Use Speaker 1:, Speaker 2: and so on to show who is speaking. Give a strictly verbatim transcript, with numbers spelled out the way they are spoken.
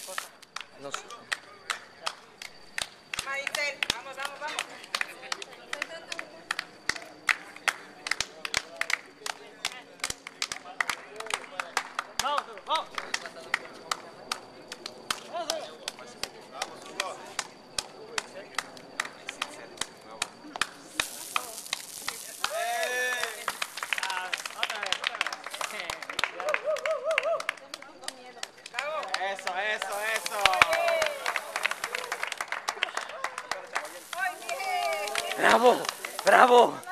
Speaker 1: cosa.
Speaker 2: No sé.
Speaker 1: Maricel, vamos, vamos, vamos.
Speaker 3: Vamos, vamos.
Speaker 2: Eso, eso, eso.
Speaker 1: ¡Ay, bien!
Speaker 2: Bravo, bravo.